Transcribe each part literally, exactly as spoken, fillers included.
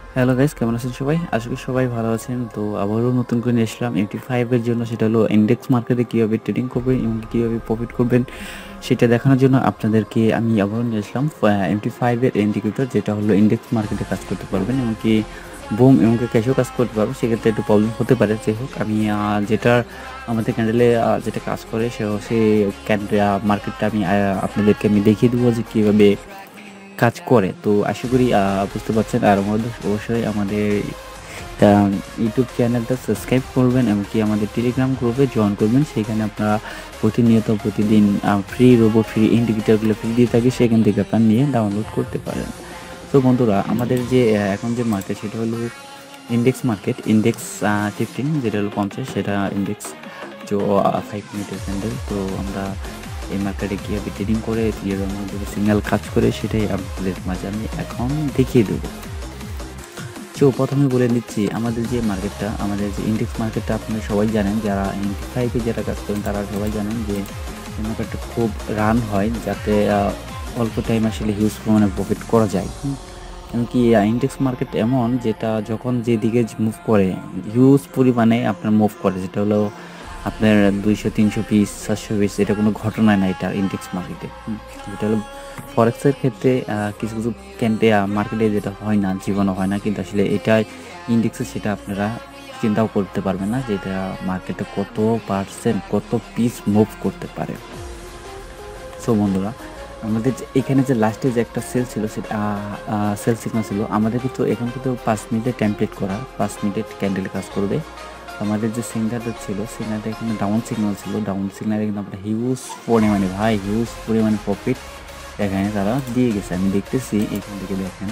Hello guys, কেমন আছেন সবাই? আশা করি সবাই ভালো আছেন। তো আবারও নতুন করে নিয়ে আসলাম এম টি ফাইভ এর জন্য। সেটা হলো ইন্ডেক্স মার্কেটে কীভাবে ট্রেডিং করবেন এবং কীভাবে প্রফিট করবেন সেটা দেখানোর জন্য আপনাদেরকে আমি আবারও নিয়ে আসলাম এম টি ফাইভ এর ইন্ডিকেটর, যেটা হলো ইন্ডেক্স মার্কেটে কাজ করতে পারবেন এমনকি বুম এমনকি ক্যাশেও কাজ করতে পারবেন। সেক্ষেত্রে একটু প্রবলেম হতে পারে। যাই হোক, আমি আহ, যেটার আমাদের ক্যান্ডেলে যেটা কাজ করে সে সেই ক্যান্ডেল মার্কেটটা আমি আহ, আপনাদেরকে আমি দেখিয়ে দেবো যে কীভাবে কাজ করে। তো আশা করি আ বুঝতে পারছেন। আর আমাদের অবশ্যই আমাদের আ ইউটিউব চ্যানেলটা সাবস্ক্রাইব করবেন, এমনকি আমাদের টেলিগ্রাম গ্রুপে জয়েন করবেন। সেখানে আপনারা প্রতিনিয়ত প্রতিদিন আ ফ্রি রোবট, ফ্রি ইন্ডিকেটরগুলো ফ্রি দিয়ে থাকি, সেখান থেকে আপনারা নিয়ে ডাউনলোড করতে পারেন। তো বন্ধুরা, আমাদের যে আ এখন যে মার্কেট সেটা হলো index market, index uh fifteen, যেটা হলো পঞ্চাশ, সেটা ইন্ডেক্স जो ফাইভ মিনিটের ক্যান্ডেল। তো আমরা এই মার্কেটে কীভাবে ট্রেডিং করে কীভাবে আমাদের সিগন্যাল কাজ করে সেটাই আপনাদের মাঝে আমি এখন দেখিয়ে দেবো। তো প্রথমে বলে নিচ্ছি, আমাদের যে মার্কেটটা, আমাদের যে ইন্ডেক্স মার্কেটটা আপনারা সবাই জানেন, যারা এনটি ফাইভে যারা কাজ করেন তারা সবাই জানেন যে এই মার্কেটটা খুব রান হয়, যাতে অল্প টাইম আসলে হিউজ পরিমাণে প্রফিট করা যায়। এমনকি ইন্ডেক্স মার্কেট এমন, যেটা যখন যেদিকে মুভ করে হিউজ পরিমাণে আপনার মুভ করে, যেটা হলো আপনার দুইশো তিনশো পিস চারশো পিস, এটা কোনো ঘটনা না এটা ইন্ডেক্স মার্কেটে। যেটা হলো ফরেক্সের ক্ষেত্রে কিছু কিছু ক্যান্টে মার্কেটে যেটা হয় না, জীবনও হয় না, কিন্তু আসলে এটা ইন্ডেক্সে সেটা আপনারা চিন্তাও করতে পারবেন না যে এটা মার্কেটে কত পার্সেন্ট কত পিস মুভ করতে পারে। সো বন্ধুরা, আমাদের এখানে যে লাস্টে যে একটা সেল ছিল, সেটা সেল সিগন্যাল ছিল, আমাদের কিন্তু এখন কিন্তু পাঁচ মিনিটে টেমপ্লেট করা, পাঁচ মিনিট ক্যান্ডেল কাজ করবে। আমাদের যে সিগন্যালটা ছিল, সিগন্যালটা এখানে ডাউন সিগন্যাল ছিল, ডাউন সিগন্যালে কিন্তু আমরা হিউজ পরিমাণে ভাই হিউজ পরিমাণে প্রফিট এখানে তারা দিয়ে গেছে। আমি দেখতেছি এখান থেকে, দেখেন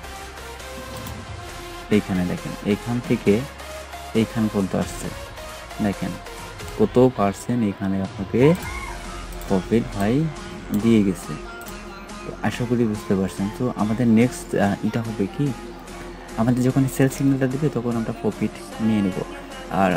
এইখানে দেখেন, এইখান থেকে এইখান পর্যন্ত আসছে, দেখেন কত পার্সেন্ট এখানে আপনাকে প্রফিট ভাই দিয়ে গেছে। তো আশা করি বুঝতে পারছেন। তো আমাদের নেক্সট এটা হবে কি, আমাদের যখন সেল সিগন্যালটা দিবে তখন আমরা প্রফিট নিয়ে নেব। আর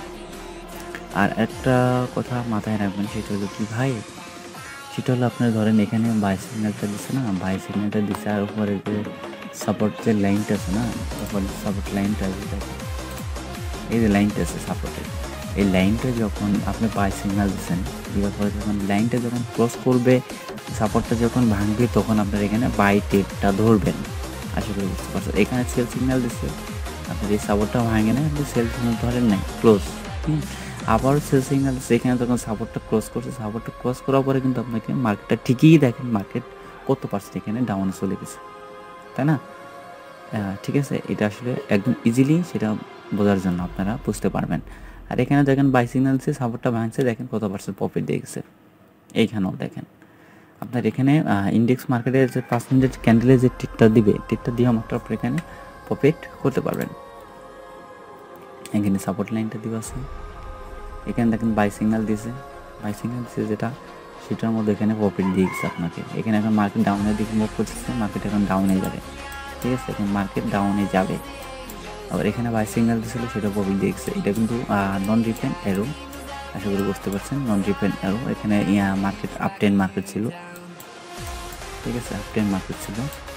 আর একটা কথা মাথায় রাখবেন, সেটা হলো কি ভাই, সেটা হলো আপনার ধরেন এখানে বাই সিগন্যালটা দিচ্ছে না, বাই সিগন্যালটা দিচ্ছে, আর উপরে যে সাপোর্ট যে লাইনটা আছে না, উপরে সাপোর্ট লাইনটা আছে, এই যে লাইনটা আছে সাপোর্টের, এই লাইনটা যখন আপনি বাই সিগন্যাল দিচ্ছেন, দেওয়ার পরে যখন লাইনটা যখন ক্রস করবে, সাপোর্টটা যখন ভাঙবে, তখন আপনার এখানে বাই টেপটা ধরবেন। আশা করি বুঝতে পারছেন। এখানে সেল সিগন্যাল দিচ্ছে, আপনার এই সাপোর্টটা ভাঙে না, আপনি সেল সিগন্যাল ধরেন নাই, ক্লোজ। হুম আবার সেল সিগন্যাল দিচ্ছে, এখানে যখন সাপোর্টটা ক্রস করছে, সাপোর্টটা ক্রস করার পরে কিন্তু আপনাকে মার্কেটটা ঠিকই দেখেন, মার্কেট কত পার্সেন্ট এখানে ডাউনে চলে গেছে, তাই না? ঠিক আছে, এটা আসলে একদম ইজিলি সেটা বোঝার জন্য আপনারা বুঝতে পারবেন। আর এখানে দেখেন বাই সিগন্যাল দিচ্ছে, সাপোর্টটা ভাঙছে, দেখেন কত পার্সেন্ট প্রফিট দিয়ে গেছে। এইখানেও দেখেন আপনার এখানে ইন্ডেক্স মার্কেটের যে পাঁচ মিনিট ক্যান্ডেলে যে টিকটা দিবে, টিকটা দিয়ে মাত্র আপনি এখানে প্রফিট করতে পারবেন। এখানে সাপোর্ট লাইনটা দিব আছে, এখানে দেখেন বাই সিগন্যাল দিয়েছে, বাই সিগন্যাল দিয়েছে যেটা, সেটার মধ্যে এখানে প্রফিট দিয়ে গেছে আপনাকে। এখানে এখন মার্কেট ডাউনের দিকে মুভ করতেছে, মার্কেট এখন ডাউনে যাবে, ঠিক আছে, এখন মার্কেট ডাউনে যাবে। আবার এখানে বাই সিগন্যাল দিয়েছিল, সেটা প্রফিট দিয়ে গেছে। এটা কিন্তু নন রিপেন অ্যারো, আশা করি বুঝতে পারছেন, নন রিপেন অ্যারো। এখানে ইয়া মার্কেট আপটেন মার্কেট ছিল, ঠিক আছে, আপটেন মার্কেট ছিল।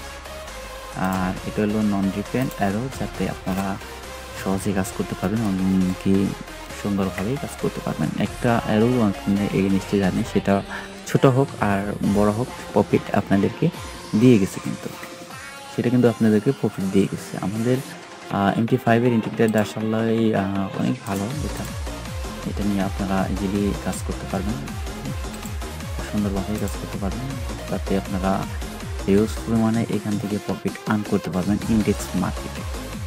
আর এটা হলো নন রিপেন অ্যারো, যাতে আপনারা সহজে কাজ করতে পারবেন, কি সুন্দরভাবেই কাজ করতে পারবেন। একটা অ্যারো আপনি এই নিশ্চয়ই জানেন, সেটা ছোট হোক আর বড় হোক, প্রফিট আপনাদেরকে দিয়ে গেছে, কিন্তু সেটা কিন্তু আপনাদেরকে প্রফিট দিয়ে গেছে। আমাদের এম টি ফাইভের ইন্টিগ্রেটেড আসলে অনেক ভালো, এটা এটা নিয়ে আপনারা ইজিলি কাজ করতে পারবেন, সুন্দরভাবেই কাজ করতে পারবেন, তাতে আপনারা হিউজ পরিমাণে এখান থেকে প্রফিট আর্ন করতে পারবেন ইন্ডেক্স মার্কেটে।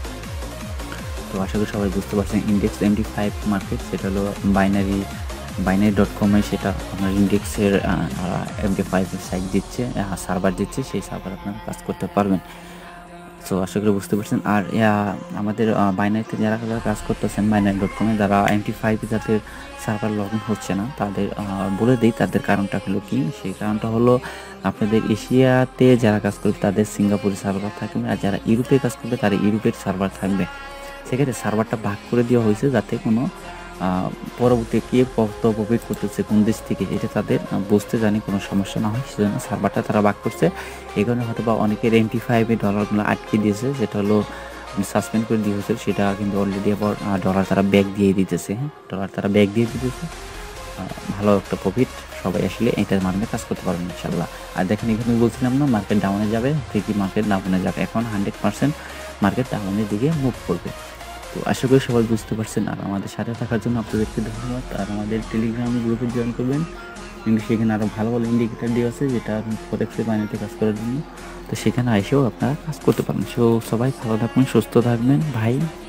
তো আশা করি সবাই বুঝতে পারছেন, index M T five market, সেটা হলো বাইনারি বাইনারি ডট কমে সেটা আপনার ইন্ডেক্সের এম টি ফাইভের সাইট দিচ্ছে, সার্ভার দিচ্ছে, সেই সার্ভার আপনারা কাজ করতে পারবেন। সো আশা করি বুঝতে পারছেন। আর আমাদের বাইনারিতে যারা যারা কাজ করতেছেন বাইনারি ডট কমে, যারা এম টি ফাইভে যাদের সার্ভার লগ ইন হচ্ছে না, তাদের বলে দিই তাদের কারণটা হলো কি। সেই কারণটা হলো, আপনাদের এশিয়াতে যারা কাজ করবে তাদের সিঙ্গাপুরের সার্ভার থাকবে, আর যারা ইউরোপে কাজ করবে তারা ইউরোপের সার্ভার থাকবে। সেক্ষেত্রে সার্ভারটা ভাগ করে দেওয়া হয়েছে, যাতে কোনো পরবর্তী কে কত প্রফিট করতেছে কোন দেশ থেকে, এটা তাদের বুঝতে জানি কোনো সমস্যা না হয়, সেজন্য সার্ভারটা তারা ভাগ করছে। এই কারণে হয়তো বা অনেকের এম টি ফাইভে ডলারগুলো আটকে দিয়েছে, যেটা হলো সাসপেন্ড করে দিয়ে হয়েছিল সেটা কিন্তু অলরেডি আবার ডলার তারা ব্যাক দিয়ে দিতেছে। হ্যাঁ, ডলার তারা ব্যাক দিয়ে দিতেছে। ভালো একটা প্রফিট, সবাই আসলে এটার মাধ্যমে কাজ করতে পারবেন ইনশাল্লাহ। আর দেখেন এখানে বলছিলাম না মার্কেট ডাউনে যাবে, ঠিকই মার্কেট ডাউনে যাবে, এখন হান্ড্রেড পার্সেন্ট মার্কেট ডাউনের দিকে মুভ করবে। তো আশা করি সবাই বুঝতে পারছেন। আর আমাদের সাথে থাকার জন্য আপনাদেরকে ধন্যবাদ। আর আমাদের টেলিগ্রাম গ্রুপে জয়েন করবেন, কিন্তু সেখানে আরও ভালো ভালো ইন্ডিকেটার দিয়ে আছে যেটা ফরেক্সে বাইনারিতে কাজ করার জন্য। তো সেখানে এসেও আপনারা কাজ করতে পারেন। সো সবাই ভালো থাকবেন, সুস্থ থাকবেন ভাই।